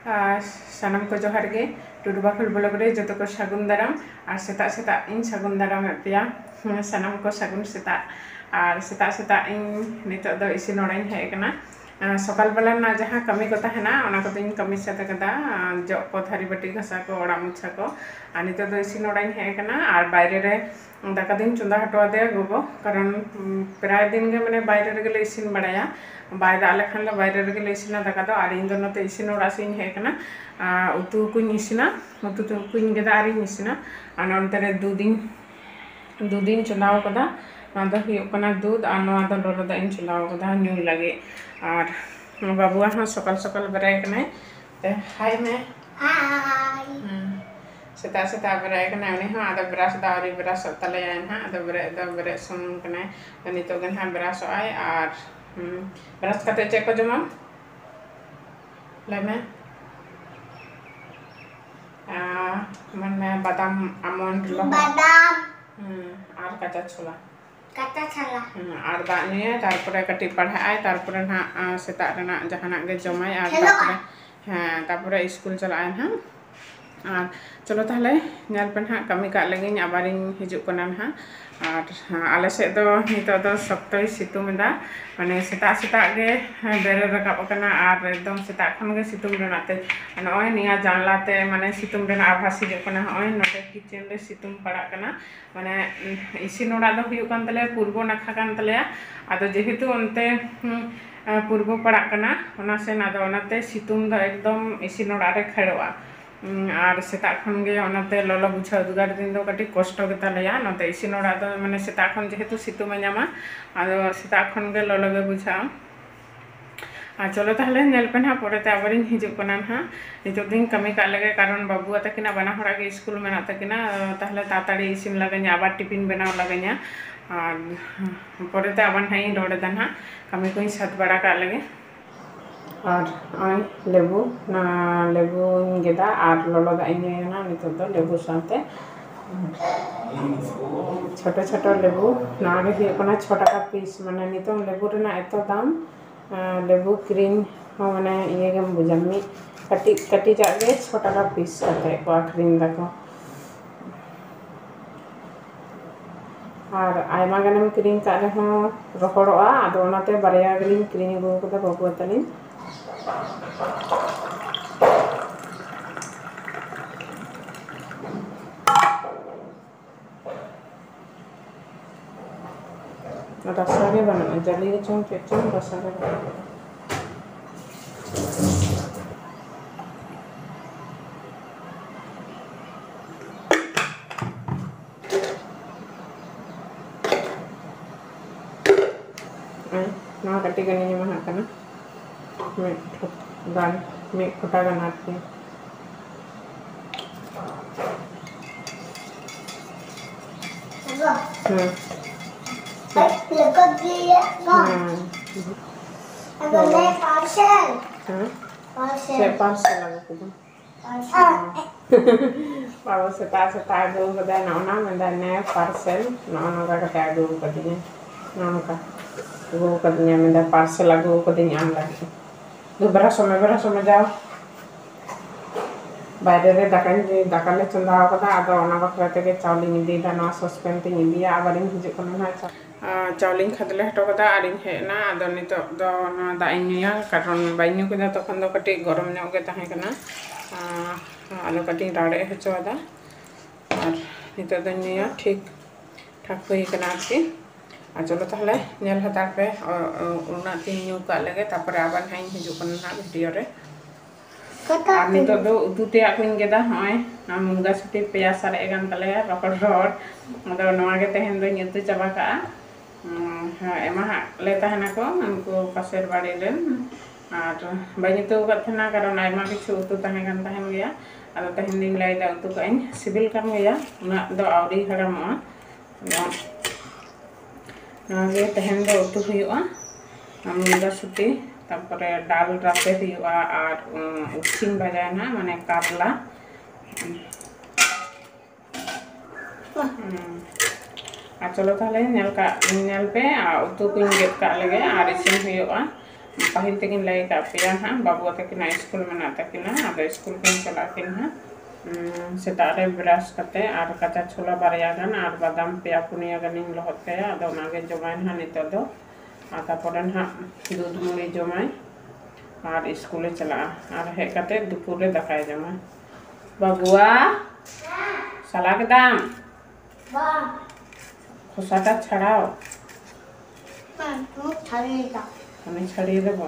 सानाम को जोहार गे टुडू बाखुल ब्लॉग रे जो को सागुन दाराम और सेता सेता इन सागुन दाराम पेया सानाम को सागुन सेता और सेता सेता इन नितो दो इसिन ओड़ाइन हेज कना सकाल बेला ना जहाँ कमी को तहना ओना को दिन कमी साथ कदा जो को थारी बाटी घासा को ओड़ा मुछा को और नितो दो इसिन ओड़ाइन हेज कना और बाहरे रे दाका दिन चुंदा हटवा दे गोगो कारण प्राय दिन के माने बाहरे रे गेले इसिन बड़ाया बाय दा लेखान बाहरे रे गेले इसिना दाका दो और इन दो नते इसिन ओड़ा सिन हेज कना उतु कुñ इसिना उतु कुñ गेदा और इन इसिना और नोंते रे दो दिन चुंदाव कदा ना दो हुयुग कना दूध और नोआ दो लोलो दा इन चुंदाव कदा न्यू लगे और बाबुआ हाँ सकाल सकाल बेराय कनाय ते हाय में हाय सेता सेता बेराय कनाय उनी हाँ आदा ब्रश दा और ब्रश तलेया हाँ आदा बेरे सुन कनाय नितो गन हाँ ब्रश आय और ब्रश कते चेक को जमा लेमे मन बादाम आमंड बादाम और कच्चा छोला और दाग निये तारपरे कटी पढ़ाई तारपरे ना सेता रेना जहाना गे जमाय और तारपरे हाँ तारपरे स्कूल चलाय हाँ और चलो ताहले नेल पे हाँ कमी का लगे आबार हिजुग कना हाँ और आले से दो नितो दो सप्तई सितुंग दा माने सेता सेता गे बेरे रकाब कना और एकदम सेता खन गे सितुंग रेनाते नय निया जानलाते माने सितुंग रेना आभास हिजुग कना नय नोडे किचन रे सितुंग पड़ा कना माने इसिन ओड़ा दो हुयुग कान तले पूर्व नाखा कान तले आदो जेहेतु ओनते पूर्व पड़ा कना ओना सेन आदो ओनाते सितुंग दो एकदम इसिन ओड़ा रे खेड़ोआ और सेता खन गे ओनाते ललो बुझा उदगार दिन दो कटी कष्ट गेता लेया नते इसिन ओड़ा दो माने सेता खन जेहेतु सितुंग ए नामा आदो सेता खन गे ललो गे बुझा और चलो ताहले नेल पे हाँ परेते आबार हिजुग कना हाँ नितो दिन कमी का लगे कारण बाबुआ तकिना बना हड़ा गे स्कूल मेना तकिना ताहले ताताड़ी इसिन लगेኛ आबार टिफिन बनाव लगेኛ और परेते आबार हाँ रोड़े दान हाँ कमी को साथ बड़ा का लगे और लेबू ना लेबू गेदा और लोलो दा ना नितो दो लेबू साथे छोटे छोटे लेबू ना गे 6 टाका पीस माने नितो लेबू रेना एतो दाम लेबू क्रीम माने ये गम बुझामी कटी कटी जागे 6 टाका पीस कते को आखरिन दाको और आयमा गानम क्रीम का रे हो रोहड़ोआ आदो ओनाते बारया गलिन क्रीम गो को बाबू तलिन रसागे बना जली चों चों रसागे ना कटी गनी महा कना में खोटा गना के सेता सेता आगू कदा नौना मेदाने पार्सल नौना कते आगू कदिने नौका आगू कदिने मेदा पार्सल आगू कदिने आम लगे दो बरा समय जाओ बाहरे रे दाकाले चंदा कदा आदो ओना बखरा तेगे चावली निदी दाना सस्पेन ते निदिया आबार हिजुग कना ना चावली खादले हटो कदा और हेना आदो नितो दो ना दा इनिया कारण बाइन्यू कदा तखन दो कटी गरम ᱧᱚᱜ गे ताहे कना आदो कटी राड़े हचोदा और नितो दो निया ठीक ठाक हुई कना आरकी और चलो ताहले नेल हतार पे उना तीन ᱧᱩ का लगे तापर आबार हाई हिजुग कना ना वीडियो रे और नितो दो उतु ते आकुन गेदा होय मुनगा सुटी पेया सारे गान तले रकड़ रोड आदो नोआ गे तेहन दो ᱧᱩᱛᱩ चाबा का एमा ले तहना को उनको पासेर बाड़ी रेन और बाइनितो कथना कारण आयमा किछु उतु तहे गान तहन गया आदो तहन दिन लाइदा उतु काइन सिबिल कान गया उना दो आवरी हरामो ना गे तहन दो उतु हुयुआ मुनगा सुटी तारपरे डाल राते हुआ और उछिन बजाय ना माने कारला चलो ताहले नेल पे उतु को गेद का लगे और इसिन हुयुआ पाहिल तकिन लय का पे हाँ बाबू तकिन स्कूल मना तकिन अब स्कूल किन चला किन हाँ सेताग रे ब्रश करते और कच्चा छोला बारया गन और बादाम पे पुनिया गन लहत कया अदो नागे जमाइन हाँ नितो दो तारपर हाँ दूध मुड़ी जमाय और स्कूल चला और हेज कते दुपुर रे दाकाय जमा बाबुआ साला के दाम खोसाटा छाड़ाओ हमें छाड़िए देबो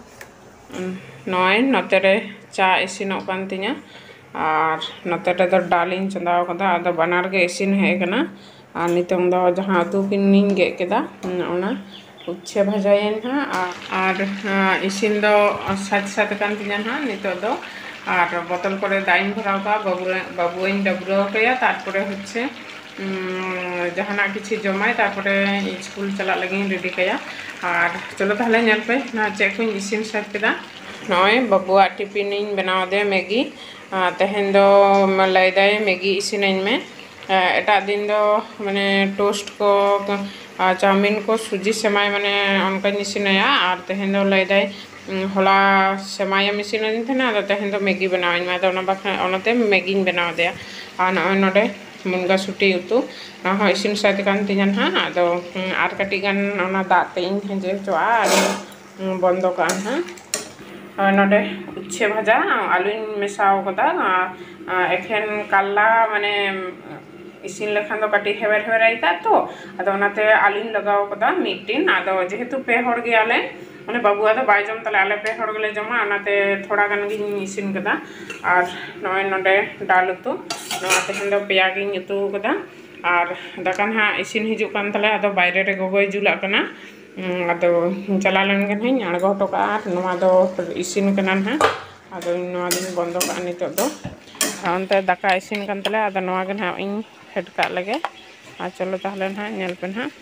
नय नते चा इसिनो कान तिया और नते तो डालिन चंदाव कदा अदो बनार के इसिन हे कना और नितोंग दो जहां उतु किन गे केदा ओना उच्छे भाजायन हाँ और इसिन दो साथ साथ कान तिया हाँ नितो दो और बोतल करे दाइन भराव का बाबुइन डबरो कया तारपरे होच्छे जहाना किसी जमाय तारपरे स्कूल चला लगी रेडी कया और चलो ताहले नेल पे ना चेक को इसिन साथ केदा नय बाबुआ टिफिन इन बनाव दे मैगी तेहन दो लैदे मैगी इसिन में एटा दिन दो माने टोस्ट को चाउमिन को सूजी सेमाय माने उनका इसिनया और तेहन दो लैदे होला सेमाय इसिन दिन थे ना तेहन दो मैगी बनावन मा तो ओनाते मैगी बनाव दे और नोडे मुनगा सुटी उतु हाँ इसिन साथ कान तिजान हाँ अदो आर कटी गान ओना दाते इन हेजे चोआ बंद कान हाँ नोडे उच्छे भाजा आलू मेसाव कदा एखेन काला माने इसिन लेखान दो कटी हेवर हेवर आइता तो अदो ओनाते आलू लगाव कदा मिटिन अदो जेहेतु पे हड़ गयाले माने बाबुआ दो बाय जम तले आले पे हड़ गेले जमा ओनाते थोड़ा गान गिन इसिन कदा और नय नोडे दाल उतु नोआ तेहन दो पेया गिन उतु कदा और दाकान हाँ इसिन हिजु कान तले अदो बायरे रे गोगोय जुला कना अदो चला लन गन हई आड़गो टोका नोआ दो इसिन कना हाँ अदो नोआ दिन बंद का नितो दो अंते दाका इसिन कान तले अदो नोआ गन हाँ इन हेड का लगे और चलो ताहले हाँ नेल पे हाँ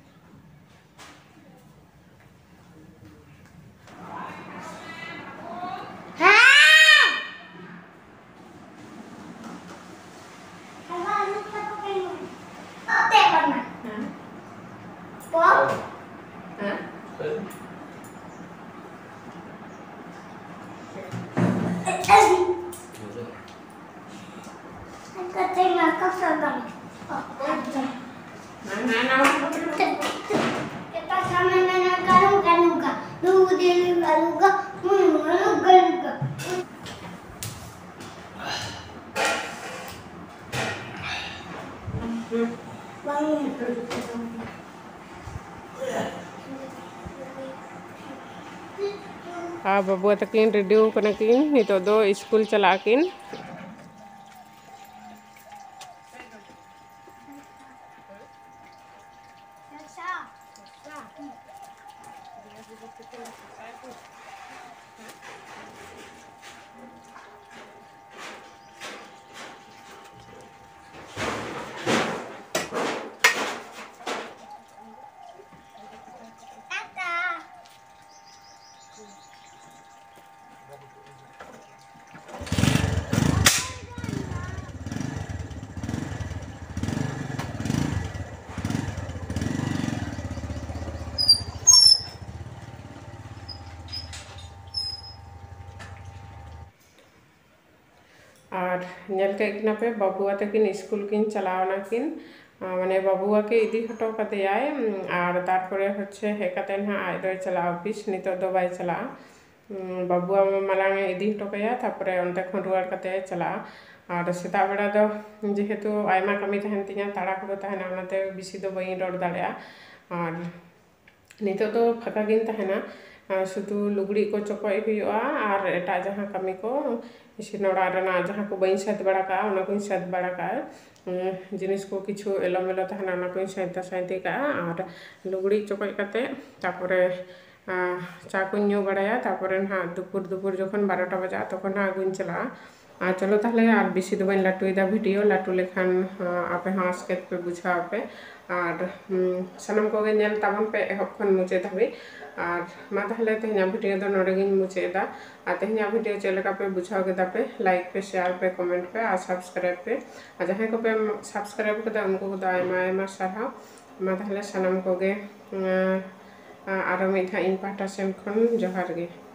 बाबुआ तकिन रेडी कना किन नितो दो स्कूल चला किन और नेल के किना पे बाबुआ तकिन स्कूल किन चलावना किन माने बाबुआ के इदी हटो कते आए और तारपरे होच्छे हे कते ना आज दो चला ऑफिस नितो दो बाय चला बाबुआ मालांग इदी हटो कया तारपरे ओनते खन रुआर कते चला और सेता बेड़ा दो जेहेतु आयमा कमी तहन तिया ताड़ा को तहना ओनाते बिसी दो बई रोड दाड़या और नितो दो फाका गिन तहना शुधु लुगड़ी को चोकोय हुआ और एटा जहां कमी को इसिन ओड़ा रेना जहां को बई साथ बड़ा का ओना को साथ बड़ा का जिनिस को किछु एलोमेलो तहना ओना को साथ साइते का और लुगड़ी चोकोय कते तारपरे चा को न्यू बड़ाया तारपरे ना दुपुर जखन 12टा बजा तखन ना गुन चला चलो ताहले और बेसी दो बन लाटुदा वीडियो लाटू लेखान आपे हाँ स्केच पे बुझा पे और सनम को नेल ताबन पे एहब खन मुचे धाबी और मा ताहले तेहना वीडियो दो नोडे गिन मुचेदा और तेहना वीडियो चलेका पे बुझाव केदा पे लाइक पे शेयर पे कमेंट पे और सब्सक्राइब पे और जहां को पे सब्सक्राइब केदा उनको को आयमा आयमा सारा मा ताहले सनम को गे आरो मिद धा इन पाहटा सेन खन जोहार गे।